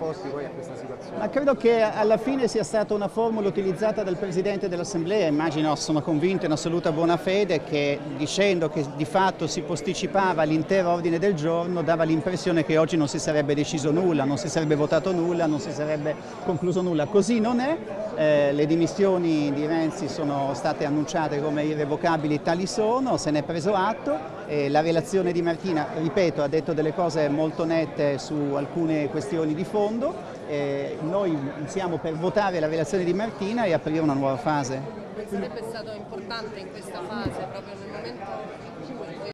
sottoposti poi a questa situazione? Ma credo che alla fine sia stata una formula utilizzata dal Presidente dell'Assemblea, immagino, sono convinto in assoluta buona fede, che dicendo che di fatto si posticipava l'intero ordine del giorno dava l'impressione che oggi non si sarebbe deciso nulla, non si sarebbe votato nulla, non si sarebbe concluso nulla. Così non è, le dimissioni di Renzi sono state annunciate come irrevocabili, tali sono, se ne è preso atto. La relazione di Martina, ripeto, ha detto delle cose molto nette su alcune questioni di fondo. Noi siamo per votare la relazione di Martina e aprire una nuova fase. Sarebbe stato importante in questa fase, proprio nel momento